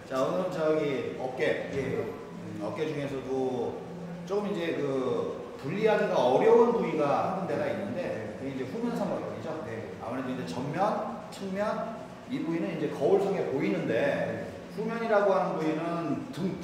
자, 오늘은 저기 어깨. 어깨 중에서도 조금 이제 그 분리하기가 어려운 부위가 한 군데가 있는데 그게 이제 후면 삼각근이죠. 아무래도 이제 전면, 측면 이 부위는 이제 거울상에 보이는데 후면이라고 하는 부위는 등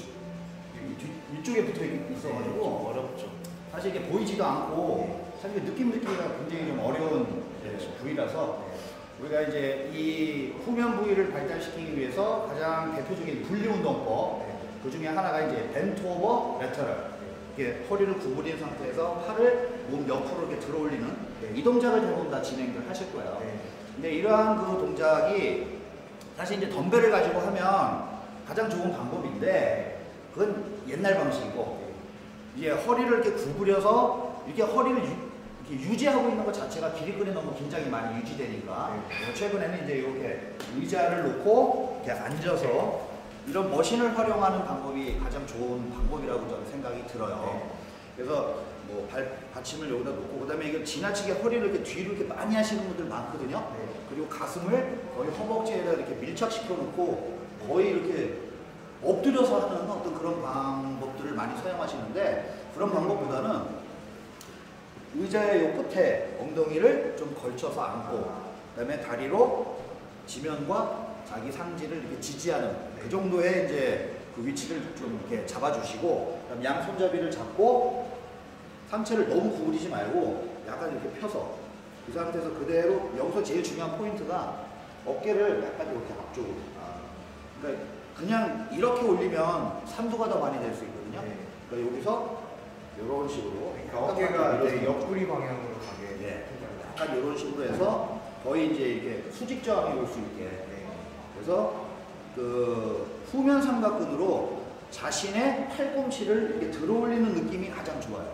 위쪽에 붙어 있어가지고 어렵죠. 사실 이게 보이지도 않고 사실 느끼기가 굉장히 좀 어려운 부위라서 우리가 이제 이 후면 부위를 발달시키기 위해서 가장 대표적인 분리운동법 그 중에 하나가 이제 벤트 오버 레터럴, 이렇게 허리를 구부린 상태에서 팔을 몸 옆으로 이렇게 들어 올리는 이 동작을 대부분 다 진행을 하실 거예요. 근데 이러한 그 동작이 사실 이제 덤벨을 가지고 하면 가장 좋은 방법인데 그건 옛날 방식이고 이제 허리를 이렇게 구부려서 이렇게 허리를 이렇게 유지하고 있는 것 자체가 길이끈이 너무 긴장이 많이 유지되니까 최근에는 이제 이렇게 의자를 놓고 이렇게 앉아서 이런 머신을 활용하는 방법이 가장 좋은 방법이라고 저는 생각이 들어요. 그래서 뭐 받침을 여기다 놓고 그다음에 이게 지나치게 허리를 이렇게 뒤로 이렇게 많이 하시는 분들 많거든요. 그리고 가슴을 거의 허벅지에다 이렇게 밀착시켜 놓고 거의 이렇게 엎드려서 하는 어떤 그런 방법들을 많이 사용하시는데 그런 방법보다는 의자의 요 끝에 엉덩이를 좀 걸쳐서 앉고 그다음에 다리로 지면과 자기 상지를 이렇게 지지하는 그 정도의 이제 그 위치를 좀 이렇게 잡아주시고 그다음 양 손잡이를 잡고 상체를 너무 구부리지 말고 약간 이렇게 펴서 이 상태에서 그대로 여기서 제일 중요한 포인트가 어깨를 약간 이렇게 앞쪽으로 그러니까 그냥 이렇게 올리면 삼두가 더 많이 될 수 있거든요. 그러니까 여기서 이런 식으로 어깨가 옆구리 방향으로 가게 약간 이런 식으로 해서 거의 이제 이렇게 수직 저항이 올 수 있게 그래서 그 후면 삼각근으로 자신의 팔꿈치를 이렇게 들어 올리는 느낌이 가장 좋아요.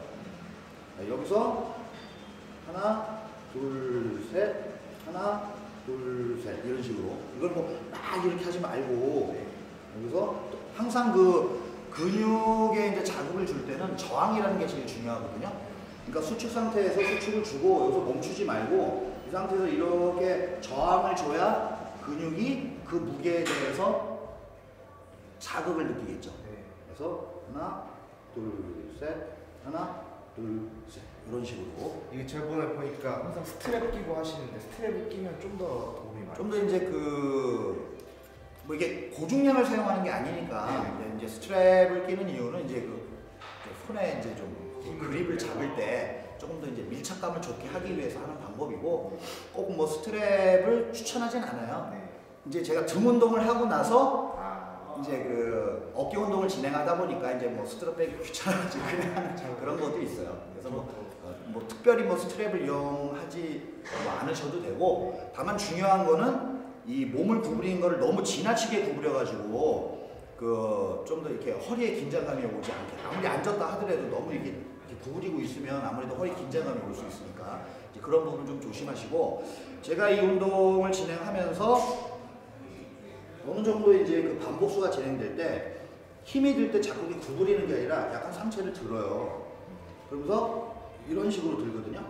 여기서 하나, 둘, 셋, 하나, 둘, 셋 이런 식으로 이걸 뭐 막 이렇게 하지 말고 여기서 항상 그 근육에 이제 자극을 줄 때는 저항이라는 게 제일 중요하거든요. 그러니까 수축 상태에서 수축을 주고 여기서 멈추지 말고 이 상태에서 이렇게 저항을 줘야 근육이 그 무게에 대해서 자극을 느끼겠죠. 그래서 하나, 둘, 셋, 하나, 둘, 셋 이런 식으로. 이게 저번에 보니까 항상 스트랩 끼고 하시는데 스트랩을 끼면 좀 더 도움이 많이. 좀 더 이제 그 뭐 이게 고중량을 사용하는 게 아니니까 이제 스트랩을 끼는 이유는 이제 그 손에 이제 좀 그립을 잡을 때 조금 더 이제 밀착감을 좋게 하기 위해서 하는 방법이고 꼭 뭐 스트랩을 추천하진 않아요. 이제 제가 등 운동을 하고 나서 이제 그 어깨 운동을 진행하다 보니까 이제 뭐 스트랩 빼기 귀찮아지고 그냥 하는 그런 것도 있어요. 그래서 뭐 특별히 뭐 스트랩을 이용하지 않으셔도 되고 다만 중요한 거는 이 몸을 구부리는 거를 너무 지나치게 구부려가지고 그 좀 더 이렇게 허리에 긴장감이 오지 않게 아무리 앉았다 하더라도 너무 이렇게 구부리고 있으면 아무래도 허리 긴장감이 올 수 있으니까 이제 그런 부분 좀 조심하시고 제가 이 운동을 진행하면서 어느 정도 이제 그 반복수가 진행될 때 힘이 들 때 자꾸 구부리는 게 아니라 약간 상체를 들어요. 그러면서 이런 식으로 들거든요.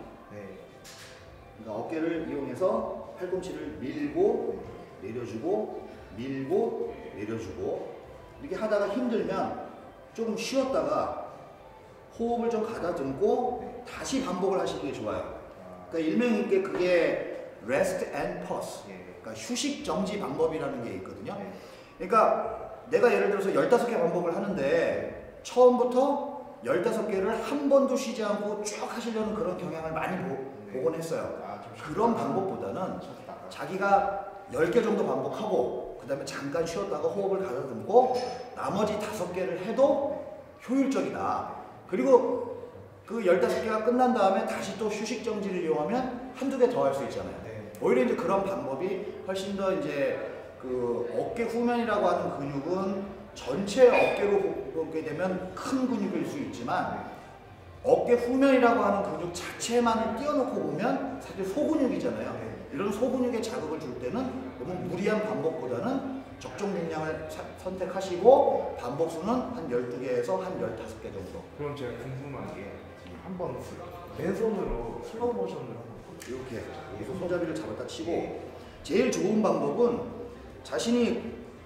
그러니까 어깨를 이용해서 팔꿈치를 밀고 내려주고 밀고 내려주고 이렇게 하다가 힘들면 조금 쉬었다가 호흡을 좀 가다듬고 다시 반복을 하시는 게 좋아요. 그러니까 일명있게 그게 rest and pause, 그러니까 휴식 정지 방법이라는 게 있거든요. 그러니까 내가 예를 들어서 15개 반복을 하는데 처음부터 15개를 한 번도 쉬지 않고 쭉 하시려는 그런 경향을 많이 보곤 했어요. 그런 방법보다는 자기가 10개 정도 반복하고 그 다음에 잠깐 쉬었다가 호흡을 가다듬고 나머지 5개를 해도 효율적이다. 그리고 그 15개가 끝난 다음에 다시 또 휴식 정지를 이용하면 한두 개 더 할 수 있잖아요. 오히려 이제 그런 방법이 훨씬 더 이제 그 어깨 후면이라고 하는 근육은 전체 어깨로 보게 되면 큰 근육일 수 있지만 어깨 후면이라고 하는 근육 자체만을 띄워놓고 보면 사실 소근육이잖아요. 이런 소근육에 자극을 줄 때는 너무 무리한 반복보다는 적정 용량을 선택하시고 반복수는 한 12개에서 한 15개 정도. 그럼 제가 궁금한 게 한번 맨손으로 슬로우 모션으로 한번 이렇게 손잡이를 잡았다 치고 제일 좋은 방법은 자신이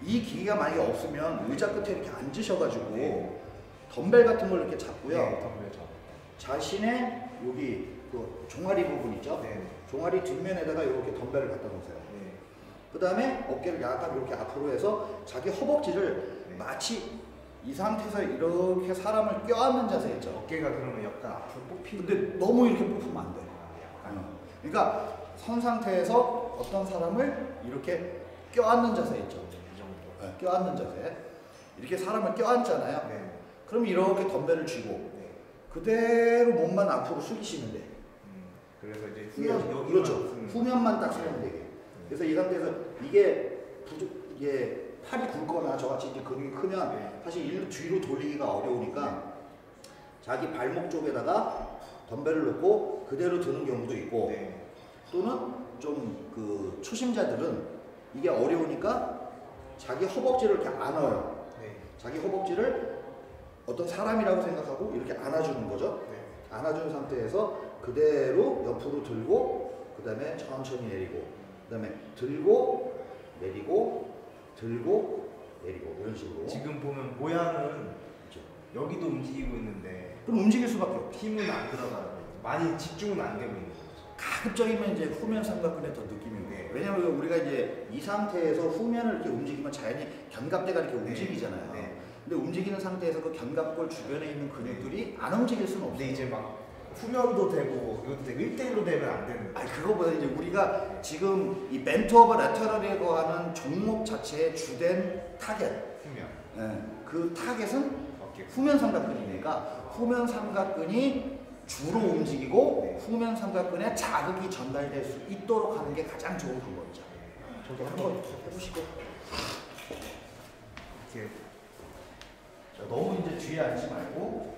이 기계가 만약에 없으면 의자 끝에 이렇게 앉으셔가지고 네. 덤벨 같은 걸 이렇게 잡고요. 네, 덤벨 잡고. 자신의 여기 그 종아리 부분 있죠? 네. 종아리 뒷면에다가 이렇게 덤벨을 갖다 놓으세요. 네. 그 다음에 어깨를 약간 이렇게 앞으로 해서 자기 허벅지를 네. 마치 이 상태에서 이렇게 사람을 껴안는 자세 있죠? 어깨가 그러면 약간 앞으로 뽑히는. 근데 너무 이렇게 뽑으면 안 돼. 약간. 그러니까 선 상태에서 어떤 사람을 이렇게 껴안는 자세 있죠? 이 정도. 네, 껴안는 자세. 이렇게 사람을 껴안잖아요. 네. 그럼 이렇게 덤벨을 쥐고 네. 그대로 몸만 앞으로 숙이시면 돼. 그래서 이제 후면, 여기만 그렇죠. 쓰는 후면만 딱 쓰면 되게. 그래서 이 상태에서 이게 팔이 굵거나 저같이 이제 근육이 크면 네. 사실 일로 뒤로 돌리기가 어려우니까 자기 발목 쪽에다가 덤벨을 놓고 그대로 드는 경우도 있고 네. 또는 좀 그 초심자들은 이게 어려우니까 자기 허벅지를 이렇게 안아요. 네. 자기 허벅지를 어떤 사람이라고 생각하고 이렇게 안아주는 거죠. 네. 안아준 상태에서 그대로 옆으로 들고 그 다음에 천천히 내리고 그 다음에 들고 내리고 들고 내리고 이런 식으로 지금 보면 모양은 그렇죠. 여기도 움직이고 있는데 그럼 움직일 수밖에 없죠. 힘은 안 들어가요. 많이 집중은 안 되고 있는 거죠. 가급적이면 이제 후면 삼각근에 더 느낌이 오고 왜냐면 우리가 이제 이 상태에서 후면을 이렇게 움직이면 자연히 견갑대가 이렇게 움직이잖아요. 네. 근데 움직이는 상태에서 그 견갑골 주변에 있는 근육들이 안 움직일 수는 없어요. 근데 이제 막 후면도 되고 이것도 되고 1대1로 되면 안 되는 거예요. 아니 그거보다 이제 우리가 지금 이 멘트 오브 레터럴이라고 하는 종목 자체의 주된 타겟 후면. 그 타겟은 어깨. 후면 삼각근이니까 후면 삼각근이 주로 움직이고 후면 삼각근에 자극이 전달될 수 있도록 하는 게 가장 좋은 방법이죠. 저도 한번 해보시고 이렇게 자, 너무 이제 뒤에 앉지 말고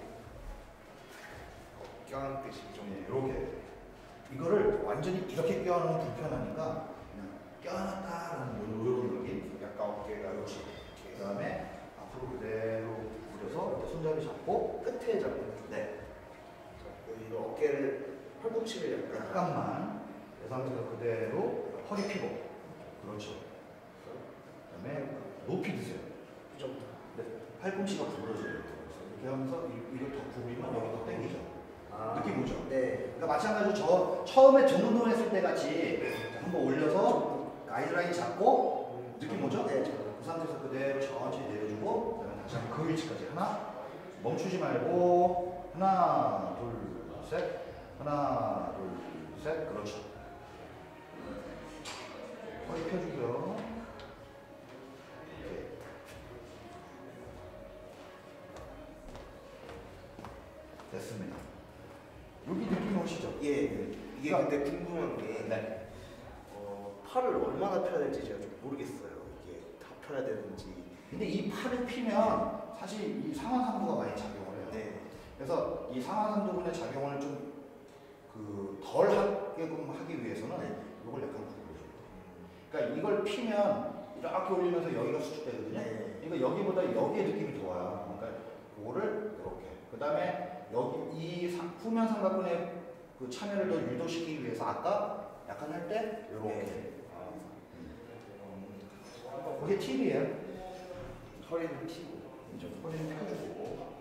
껴안듯이 좀 이렇게 이거를 완전히 이렇게 껴안으면 불편하니까 그냥 껴안았다라는 이런 느낌. 약간 어깨가 그렇지. 그 다음에 앞으로 그대로 구부려서 이렇게 손잡이 잡고 끝에 잡고 네. 이 어깨를 팔꿈치를 약간만 이 상태에서 그대로 허리 펴고 그렇죠. 그 다음에 높이 드세요. 이 정도. 네. 팔꿈치가 구부러져요. 이렇게 하면서 이걸 더 구부리면 여기 더 당기죠. 느낌 오죠? 네. 그러니까 마찬가지로 저 처음에 등 운동했을 때 같이 한번 올려서 가이드라인 잡고 느낌 오죠? 네. 그 상태에서 그대로 천천히 내려주고 그다음에 다시 한번 그 위치까지 하나 멈추지 말고 하나 둘 셋 하나 둘 셋 그렇죠. 허리 펴주고요. 이렇게. 됐습니다. 여기 느낌 오시죠? 예. 이게 그러니까- 근데 궁금한 게 네. 팔을 얼마나 펴야 될지 제가 좀 모르겠어요. 이게 다 펴야 되는지. 근데 이 팔을 피면 사실 이 상완상부가 많이 작용을 해요. 네. 그래서 이 상하산 부분의 작용을 좀 덜 하게끔 하기 위해서는 이걸 약간 구부려줘야 돼요. 그러니까 이걸 피면 이렇게 올리면서 여기가 수축되거든요. 네. 그러니까 여기보다 여기에 느낌이 더 와요. 그러니까 이거를 이렇게. 그 다음에 여기 이 후면 삼각근의 그 참여를 더 유도시키기 위해서 아까 약간 할 때 이렇게. 네. 그게 팁이에요. 허리를 펴고. 이제 허리를 펴주고.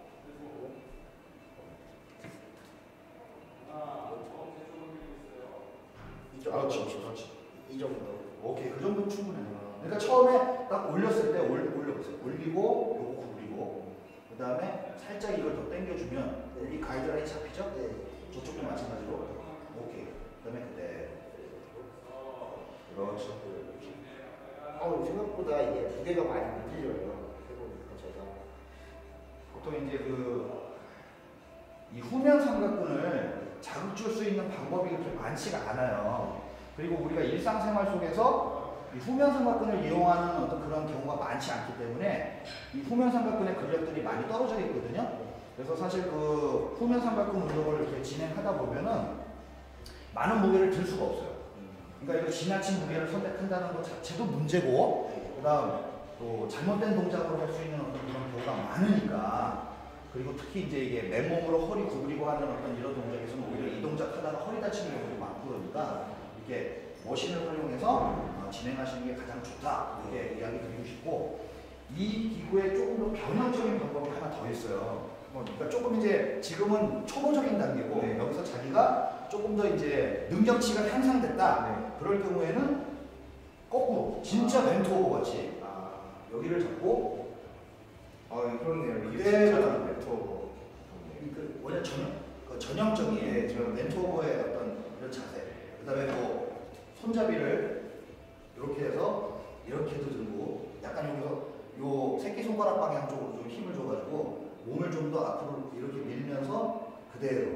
이 정도. 그렇지, 그렇지. 이 정도. 오케이, 그 정도면 충분해요. 그러니까 처음에 딱 올렸을 때 올려보세요. 올리고, 요거 구부리고, 그 다음에 살짝 이걸 더 당겨주면 여기 가이드라인 잡히죠? 네. 저쪽도 마찬가지로. 오케이. 그 다음에 그때. 그렇죠. 생각보다 이게 무게가 많이 안 들려요. 해보니까 제가. 보통 이제 이 후면 삼각근을 자극 줄 수 있는 방법이 그렇게 많지가 않아요. 그리고 우리가 일상생활 속에서 이 후면 삼각근을 이용하는 어떤 그런 경우가 많지 않기 때문에 이 후면 삼각근의 근력들이 많이 떨어져 있거든요. 그래서 사실 그 후면 삼각근 운동을 이렇게 진행하다 보면은 많은 무게를 들 수가 없어요. 그러니까 이거 지나친 무게를 선택한다는 것 자체도 문제고, 그다음 또 잘못된 동작으로 할 수 있는 어떤 그런 경우가 많으니까, 그리고 특히 이제 이게 맨몸으로 허리 구부리고 하는 어떤 이런 동작에서는 오히려 이 동작 하다가 허리 다치는 경우도 많고 그러니까 이렇게 머신을 활용해서 진행하시는 게 가장 좋다 이렇게 이야기 드리고 싶고, 이 기구에 조금 더 변형적인 방법이 하나 더 있어요. 그러니까 조금 이제 지금은 초보적인 단계고 네. 여기서 자기가 조금 더 이제 능력치가 향상됐다. 네. 그럴 경우에는 거꾸로 진짜 벤투오버 같이 여기를 잡고 그렇네요. 이게 그대로 진짜 멘토. 그 원래 전형적인 네, 멘토버의 어떤 이런 자세. 그다음에 뭐 손잡이를 이렇게 해서 이렇게도 들고 약간 여기서 요 새끼 손가락 방향 쪽으로 좀 힘을 줘가지고 몸을 좀 더 앞으로 이렇게 밀면서 그대로.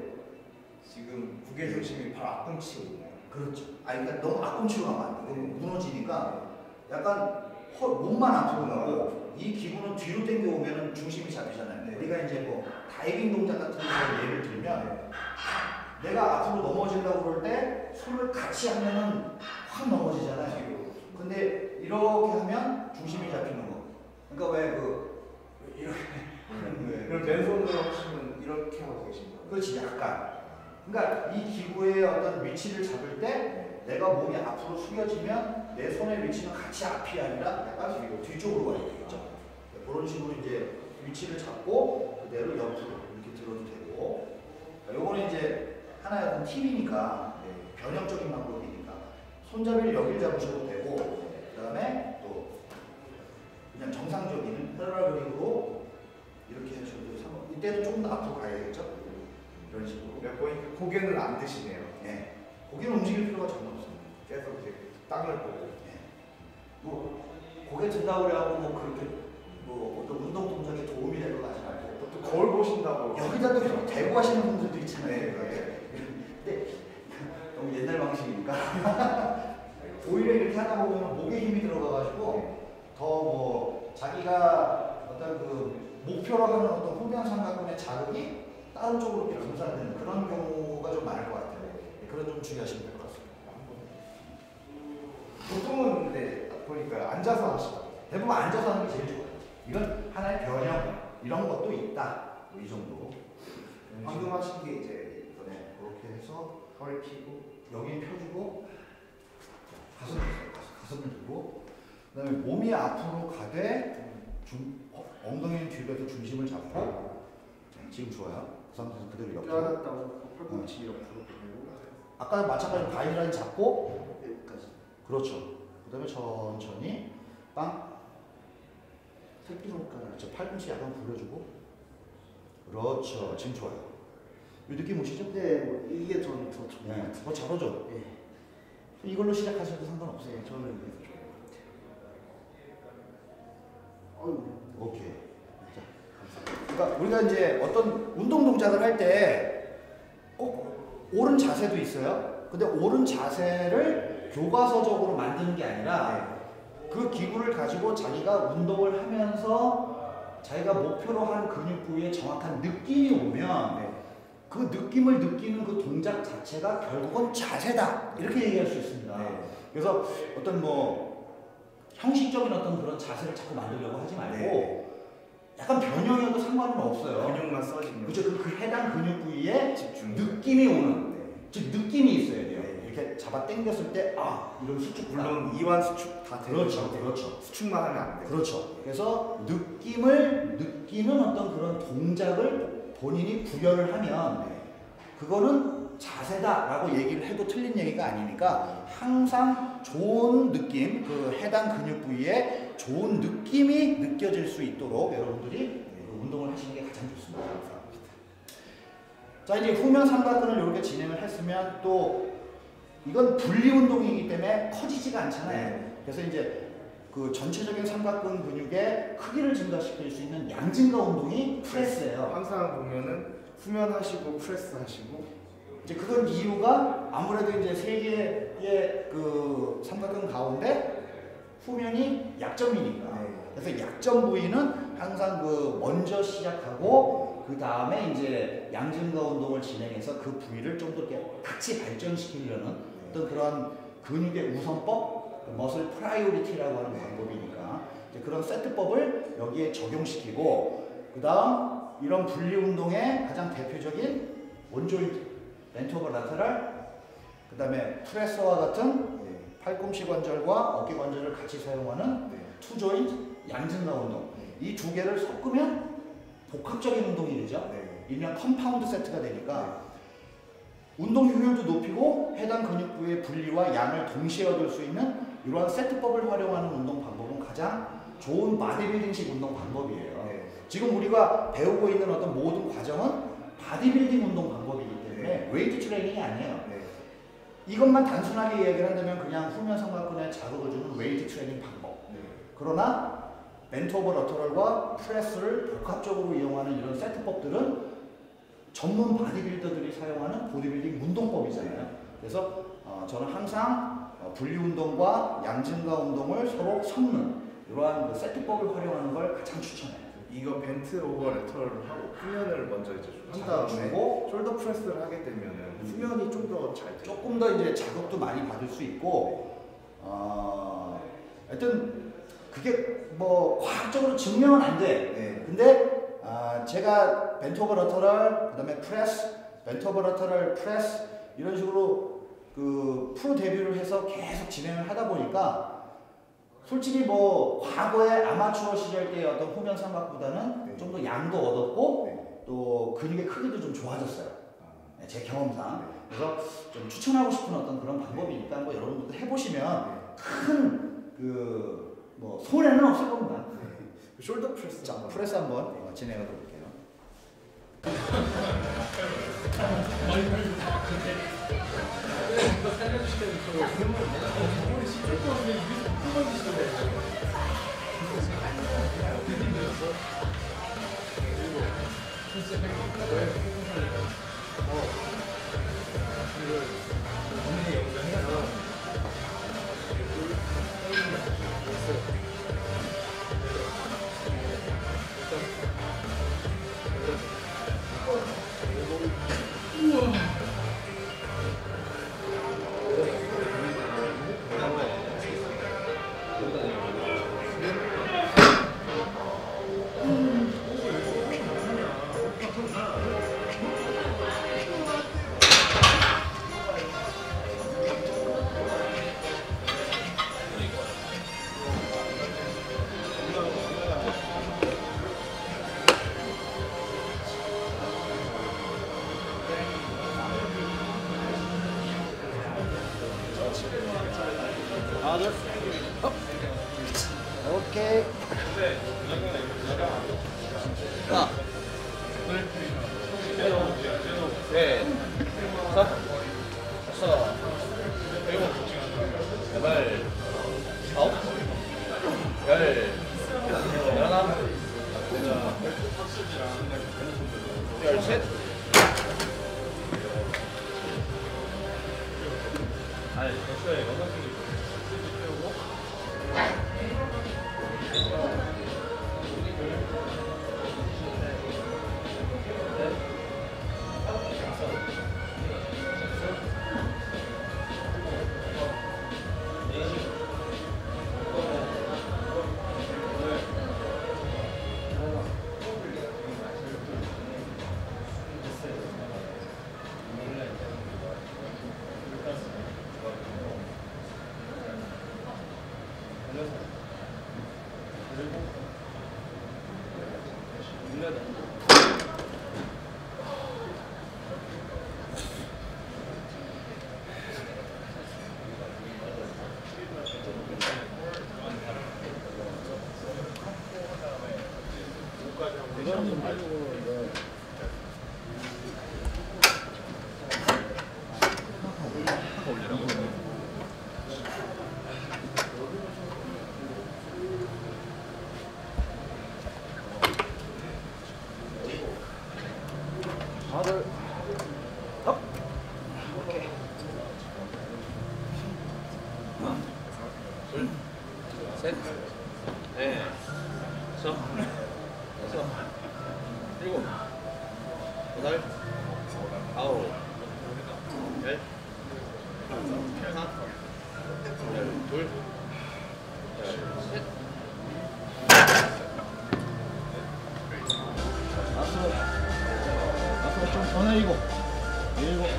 지금 무게 중심이 발 앞꿈치에 있나요? 그렇죠. 그러니까 너무 앞꿈치로 가면 안 되고 무너지니까 약간 몸만 앞으로 가고 이 기구는 뒤로 당겨 오면은 중심이 잡히잖아요. 네. 우리가 이제 뭐 다이빙 동작 같은 거 예를 들면 내가 앞으로 넘어지려고 그럴 때 손을 같이 하면은 확 넘어지잖아요. 근데 이렇게 하면 중심이 잡히는 거. 그러니까 왜 이렇게 그럼 맨손으로 하시면 이렇게 하고 계신가요? 그렇지 약간. 그러니까 이 기구의 어떤 위치를 잡을 때 내가 몸이 앞으로 숙여지면 내 손의 위치는 같이 앞이 아니라 약간 뒤쪽으로 가야 되겠죠. 그런 식으로 이제 위치를 잡고 그대로 옆으로 이렇게 들어도 되고. 요거는 이제 하나의 어떤 팁이니까 변형적인 방법이니까 손잡이를 여기를 잡으셔도 되고 그다음에 또 그냥 정상적인 패러럴 그립으로 이렇게 하셔도 상관. 이때는 조금 더 앞으로 가야겠죠. 이런 식으로. 보니까 고개는 안 드시네요. 네. 고개는 움직일 필요가 전혀 없습니다. 계속 이제 땅을 보고. 뭐 고개 든다고 그래갖고 뭐 그렇게 뭐 어떤 운동 동작에 도움이 될 것 같지 않고 또 거울 보신다고. 여기다 또 대고 하시는 분들도 있잖아요. 네. 근데 너무 옛날 방식이니까 오히려 이렇게 하다 보면 목에 힘이 들어가가지고 더 뭐 자기가 어떤 그 목표로 하는 어떤 후면 삼각근의 자극이 다른 쪽으로 이렇게 분산되는 그런 경우가 좀 많을 것 같아요. 그런 좀 주의하시면 될 것 같습니다. 보통은 근데 보니까 앉아서 하시더라고요. 대부분 앉아서 하는 게 제일 좋아요. 이건 하나의 변형 이런 것도 있다. 뭐 이 정도. 방금 하신 게 이제 그렇게 해서 허리 펴고 여기 펴주고 가슴을 들고 그다음에 몸이 앞으로 가되 엉덩이는 뒤로 해서 중심을 잡고 지금 좋아요. 그 상태에서 그대로 옆으로. 뼈다고 팔꿈치 옆으로 보내고. 아까 마찬가지로 가이드라인 잡고 여기까지. 그렇죠. 그다음에 천천히 빵. 새끼손가락. 그렇죠. 팔꿈치 약간 굴려주고. 그렇죠. 지금 좋아요. 이 느낌 오시죠? 네, 뭐 이게 저는 더 좋은 것 네, 같아요. 더 잘하죠. 네. 이걸로 시작하셔도 상관없어요. 네, 저는 이게 더 좋은 것 같아요. 어휴. 오케이. 자, 그러니까 우리가 이제 어떤 운동 동작을 할 때 꼭 옳은 자세도 있어요. 근데 옳은 자세를 교과서적으로 만드는 게 아니라 그 기구를 가지고 자기가 운동을 하면서 자기가 목표로 하는 근육 부위에 정확한 느낌이 오면 그 느낌을 느끼는 그 동작 자체가 결국은 자세다. 이렇게 얘기할 수 있습니다. 그래서 어떤 뭐 형식적인 어떤 그런 자세를 자꾸 만들려고 하지 말고 약간 변형이어도 상관은 없어요. 근육만 써지면. 그렇죠. 그 해당 근육 부위에 집중. 느낌이 오는, 즉 느낌이 있어야 돼요. 이렇게 잡아 당겼을 때 이런 수축. 물론 이완 수축 다 되는 그렇죠, 그렇죠. 수축만 하면 안 돼요. 그렇죠. 그래서 느낌을 느끼는 어떤 그런 동작을 본인이 구현을 하면 그거는 자세다라고 얘기를 해도 틀린 얘기가 아니니까 항상 좋은 느낌, 그 해당 근육 부위에 좋은 느낌이 느껴질 수 있도록 여러분들이 운동을 하시는 게 가장 좋습니다. 자, 이제 후면 삼각근을 이렇게 진행을 했으면 또 이건 분리 운동이기 때문에 커지지가 않잖아요. 그래서 이제 그 전체적인 삼각근 근육의 크기를 증가시킬 수 있는 양증가 운동이 프레스예요. 항상 보면은 후면하시고 프레스 하시고. 이제 그건 이유가 아무래도 이제 세 개의 그 삼각근 가운데 후면이 약점이니까. 그래서 약점 부위는 항상 그 먼저 시작하고 그 다음에 이제 양증가 운동을 진행해서 그 부위를 좀 더 이렇게 같이 발전시키려는 어떤 그런 근육의 우선법, 머슬 프라이오리티라고 하는 방법이니까 이제 그런 세트법을 여기에 적용시키고 그 다음 이런 분리 운동의 가장 대표적인 원조인트, 벤토버 라테랄, 그 다음에 프레서와 같은 팔꿈치 관절과 어깨 관절을 같이 사용하는 투 조인트, 양증가 운동. 이 두 개를 섞으면 복합적인 운동이 되죠. 네. 일명 컴파운드 세트가 되니까 운동 효율도 높이고 해당 근육부의 분리와 양을 동시에 얻을 수 있는 이러한 세트법을 활용하는 운동 방법은 가장 좋은 바디빌딩식 운동 방법이에요. 네. 지금 우리가 배우고 있는 어떤 모든 과정은 바디빌딩 운동 방법이기 때문에 웨이트 트레이닝이 아니에요. 네. 이것만 단순하게 이야기를 한다면 그냥 후면 삼각근에 자극을 주는 웨이트 트레이닝 방법. 네. 그러나 벤트 오버 러터럴과 프레스를 복합적으로 이용하는 이런 세트법들은 전문 바디빌더들이 사용하는 보디빌딩 운동법이잖아요. 그래서 저는 항상 분리 운동과 양증가 운동을 서로 섞는 이러한 그 세트법을 활용하는 걸 가장 추천해요. 이거 벤트 오버 레터럴을 하고 후면을 먼저 이제 한 다음에 주고 숄더 프레스를 하게 되면은 후면이 좀 더 잘 돼요. 조금 더 이제 자극도 많이 받을 수 있고 하여튼 그게 뭐 과학적으로 증명은 안 돼. 네. 근데 제가 벤트 오버 러터럴, 그다음에 프레스, 벤트 오버 러터럴, 프레스 이런 식으로 그 프로 데뷔를 해서 계속 진행을 하다 보니까 솔직히 뭐 과거에 아마추어 시절 때의 어떤 후면 삼각보다는 네. 좀 더 양도 얻었고 네. 또 근육의 크기도 좀 좋아졌어요. 아, 제 경험상. 네. 그래서 좀 추천하고 싶은 어떤 그런 방법이니까 뭐 여러분들도 해보시면 큰 그 뭐 손해는 없을 겁니다. 네. 숄더 프레스. 자, 프레스 한번 진행해 볼게요. 하나, 둘, 업. 오케이. 하나, 둘, 셋, 다섯, 여섯, 일곱, 여덟, 아홉, 열, 열하나, 열셋. 아니, 됐어요. 영상팀이 태우고. 하나, 업. 오케이. 하나, 둘, 셋, 넷, 다섯, 여섯, 일곱, 여덟, 아홉, 열, 하나, 둘, 셋, 다섯, 좀 전화이고 일곱,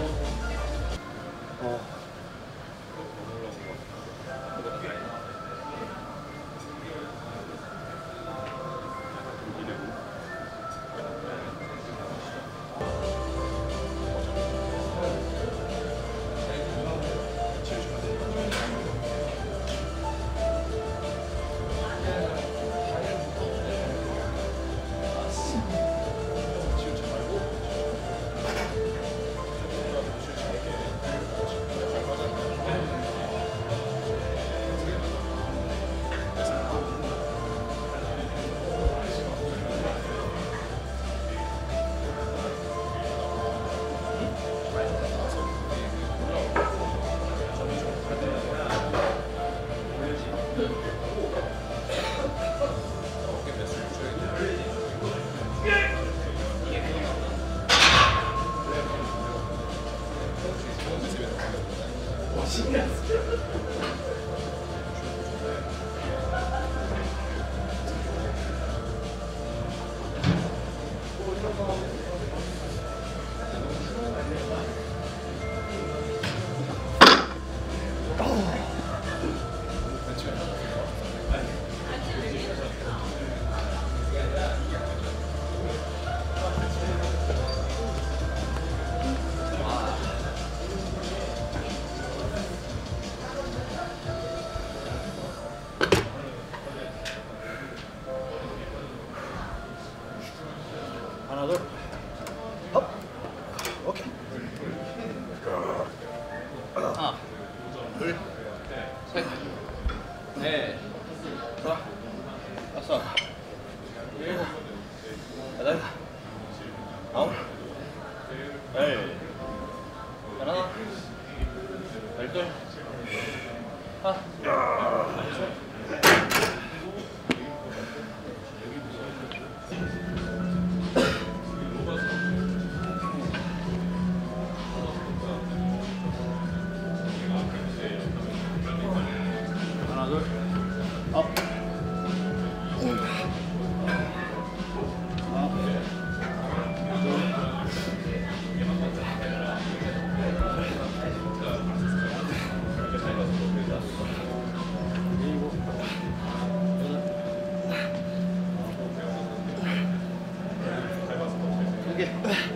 여섯, 일곱, 여덟, 아홉, 열, 하나, 열둘, 하나, 하나, 둘, 업. 두 개.